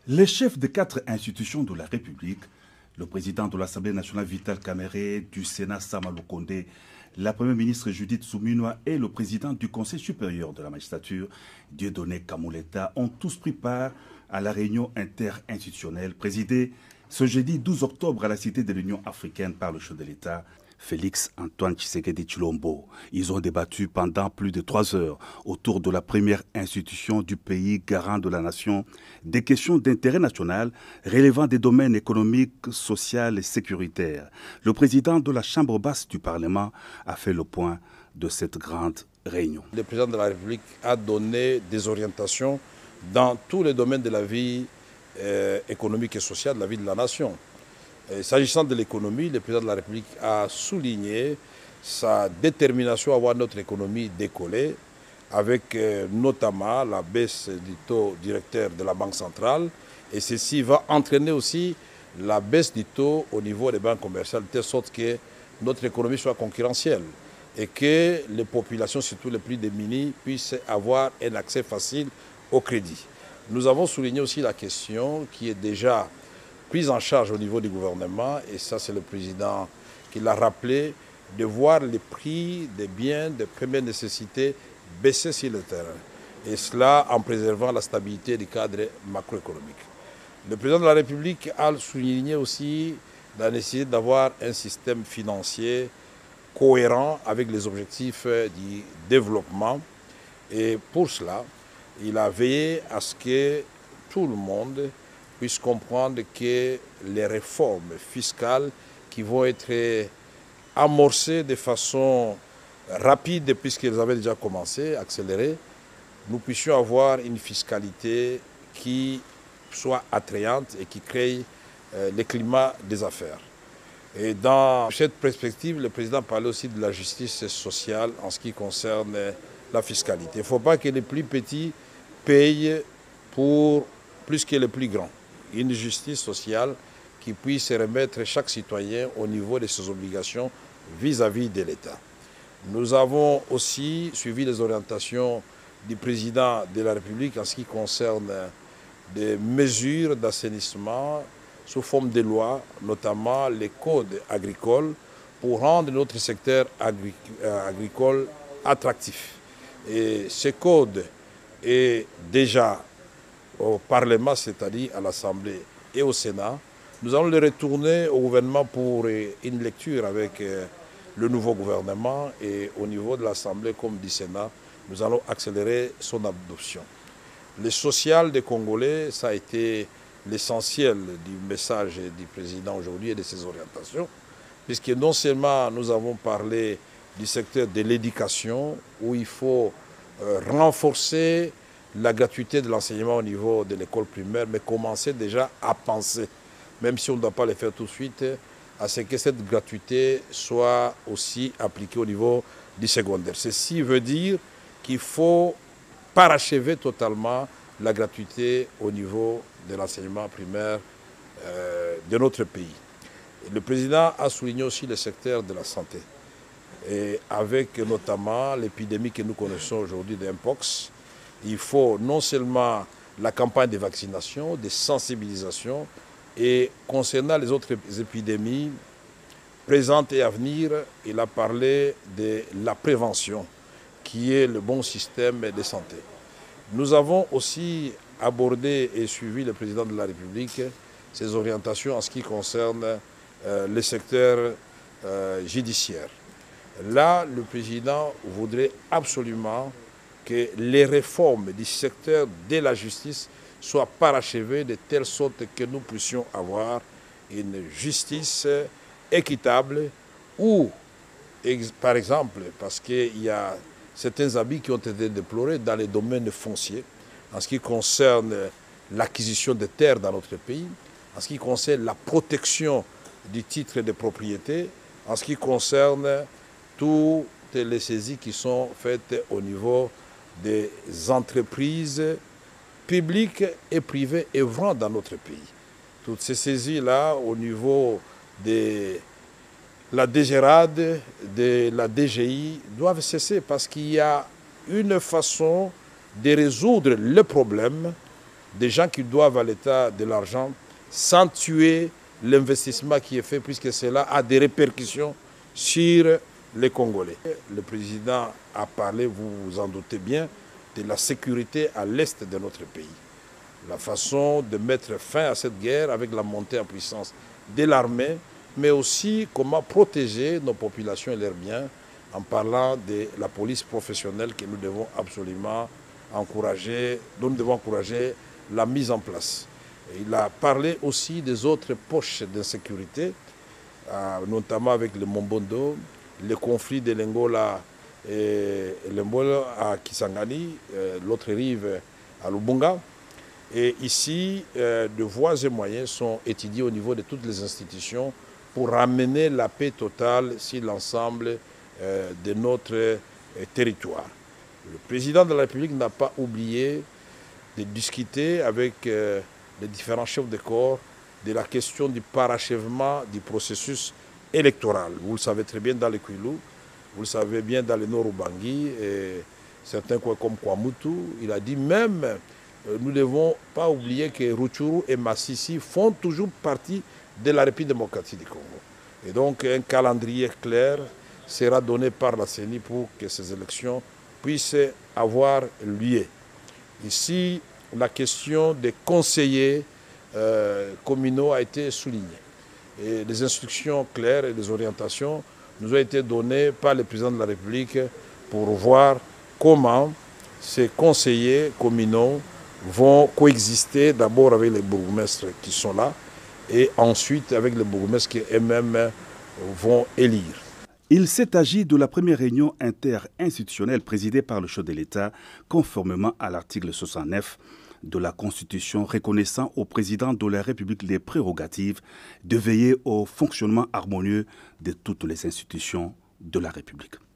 Les chefs de 4 institutions de la République, le président de l'Assemblée nationale Vital Kamerhe, du Sénat Sama Lukonde, la première ministre Judith Suminwa et le président du Conseil supérieur de la magistrature, Dieudonné Kamoleta, ont tous pris part à la réunion interinstitutionnelle présidée ce jeudi 12 octobre à la Cité de l'Union africaine par le chef de l'État, Félix Antoine Tshisekedi Tshilombo. Ils ont débattu pendant plus de 3 heures autour de la première institution du pays garant de la nation des questions d'intérêt national relevant des domaines économiques, sociaux et sécuritaires. Le président de la Chambre basse du Parlement a fait le point de cette grande réunion. Le président de la République a donné des orientations dans tous les domaines de la vie économique et sociale de la vie de la nation. S'agissant de l'économie, le président de la République a souligné sa détermination à voir notre économie décoller, avec notamment la baisse du taux directeur de la Banque centrale. Et ceci va entraîner aussi la baisse du taux au niveau des banques commerciales, de telle sorte que notre économie soit concurrentielle et que les populations, surtout les plus démunies, puissent avoir un accès facile au crédit. Nous avons souligné aussi la question qui est déjà prise en charge au niveau du gouvernement, et ça c'est le président qui l'a rappelé, de voir les prix des biens de première nécessité baisser sur le terrain. Et cela en préservant la stabilité du cadre macroéconomique. Le président de la République a souligné aussi la nécessité d'avoir un système financier cohérent avec les objectifs du développement. Et pour cela, il a veillé à ce que tout le monde puisse comprendre que les réformes fiscales qui vont être amorcées de façon rapide, puisqu'elles avaient déjà commencé, accélérées, nous puissions avoir une fiscalité qui soit attrayante et qui crée le climat des affaires. Et dans cette perspective, le président parlait aussi de la justice sociale en ce qui concerne la fiscalité. Il ne faut pas que les plus petits payent pour plus que les plus grands. Une justice sociale qui puisse remettre chaque citoyen au niveau de ses obligations vis-à-vis de l'État. Nous avons aussi suivi les orientations du président de la République en ce qui concerne des mesures d'assainissement sous forme de loi, notamment les codes agricoles, pour rendre notre secteur agricole attractif. Et ce code est déjà au Parlement, c'est-à-dire à l'Assemblée et au Sénat. Nous allons le retourner au gouvernement pour une lecture avec le nouveau gouvernement, et au niveau de l'Assemblée comme du Sénat, nous allons accélérer son adoption. Le social des Congolais, ça a été l'essentiel du message du président aujourd'hui et de ses orientations, puisque non seulement nous avons parlé du secteur de l'éducation, où il faut renforcer la gratuité de l'enseignement au niveau de l'école primaire, mais commencer déjà à penser, même si on ne doit pas le faire tout de suite, à ce que cette gratuité soit aussi appliquée au niveau du secondaire. Ceci veut dire qu'il faut parachever totalement la gratuité au niveau de l'enseignement primaire de notre pays. Et le président a souligné aussi le secteur de la santé, et avec notamment l'épidémie que nous connaissons aujourd'hui de Mpox. Il faut non seulement la campagne de vaccination, de sensibilisation, et concernant les autres épidémies présentes et à venir, il a parlé de la prévention, qui est le bon système de santé. Nous avons aussi abordé et suivi le président de la République ses orientations en ce qui concerne le secteur judiciaire. Là, le président voudrait absolument que les réformes du secteur de la justice soient parachevées de telle sorte que nous puissions avoir une justice équitable où, par exemple, parce qu'il y a certains abus qui ont été déplorés dans les domaines fonciers, en ce qui concerne l'acquisition de terres dans notre pays, en ce qui concerne la protection du titre de propriété, en ce qui concerne toutes les saisies qui sont faites au niveau des entreprises publiques et privées œuvrant dans notre pays. Toutes ces saisies-là, au niveau de la DGRAD, de la DGI, doivent cesser parce qu'il y a une façon de résoudre le problème des gens qui doivent à l'État de l'argent sans tuer l'investissement qui est fait, puisque cela a des répercussions sur les Congolais. Le président a parlé, vous vous en doutez bien, de la sécurité à l'est de notre pays. La façon de mettre fin à cette guerre avec la montée en puissance de l'armée, mais aussi comment protéger nos populations et leurs biens en parlant de la police professionnelle que nous devons absolument encourager, dont nous devons encourager la mise en place. Et il a parlé aussi des autres poches d'insécurité, notamment avec le Mombondo, le conflit de l'Angola et l'Angola à Kisangani, l'autre rive à Lubunga. Et ici, de voies et moyens sont étudiés au niveau de toutes les institutions pour ramener la paix totale sur l'ensemble de notre territoire. Le président de la République n'a pas oublié de discuter avec les différents chefs de corps de la question du parachèvement du processus électoral. Vous le savez très bien dans le Kwilu, vous le savez bien dans le Nord-Ubangi, et certains coins comme Kwamutu, il a dit même, nous ne devons pas oublier que Rutshuru et Massissi font toujours partie de la République démocratique du Congo. Et donc un calendrier clair sera donné par la CENI pour que ces élections puissent avoir lieu. Ici, la question des conseillers communaux a été soulignée. Et les instructions claires et les orientations nous ont été données par le président de la République pour voir comment ces conseillers communaux vont coexister d'abord avec les bourgmestres qui sont là et ensuite avec les bourgmestres qui eux-mêmes vont élire. Il s'est agi de la première réunion interinstitutionnelle présidée par le chef de l'État, conformément à l'article 69 de la Constitution reconnaissant au président de la République les prérogatives de veiller au fonctionnement harmonieux de toutes les institutions de la République.